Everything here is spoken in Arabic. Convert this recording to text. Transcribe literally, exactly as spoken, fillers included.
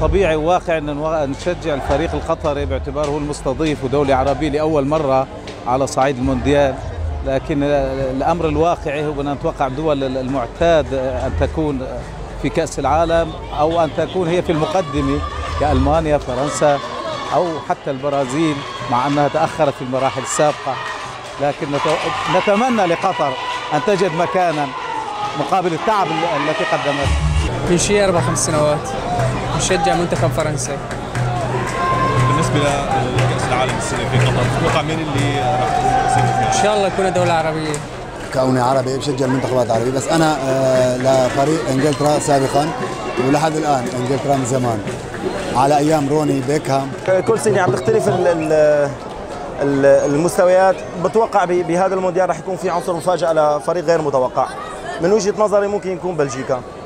طبيعي وواقع أن نشجع الفريق القطري باعتباره هو المستضيف ودولة عربية لأول مرة على صعيد المونديال، لكن الأمر الواقعي هو أن نتوقع الدول المعتاد أن تكون في كأس العالم أو أن تكون هي في المقدمة كألمانيا، فرنسا أو حتى البرازيل، مع أنها تأخرت في المراحل السابقة. لكن نتمنى لقطر أن تجد مكانا مقابل التعب التي قدمته. من شي أربع خمس سنوات نشجع منتخب فرنسا. بالنسبة لكأس العالم السنة في قطر، تتوقع مين اللي راح يكون فيها؟ إن شاء الله تكون دولة عربية. كوني عربي بشجع المنتخبات العربية، بس أنا آه لفريق إنجلترا سابقا ولحد الآن إنجلترا من زمان على أيام روني بيكهام. كل سنة عم تختلف المستويات. بتوقع بهذا المونديال راح يكون في عنصر مفاجأة لفريق غير متوقع. من وجهة نظري ممكن يكون بلجيكا.